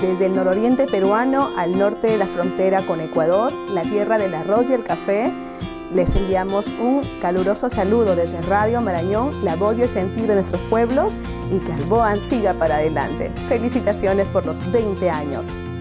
Desde el nororiente peruano al norte de la frontera con Ecuador, la tierra del arroz y el café, les enviamos un caluroso saludo desde Radio Marañón, la voz y el sentir de nuestros pueblos, y que Alboan siga para adelante. Felicitaciones por los 20 años.